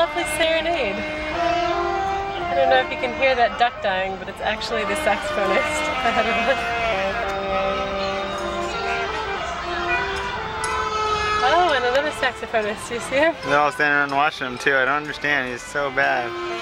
lovely Serenade. I don't know if you can hear that duck dying, but it's actually the saxophonist ahead of us. Oh, and another saxophonist. Do you see him? They're all standing around watching him too. I don't understand. He's so bad.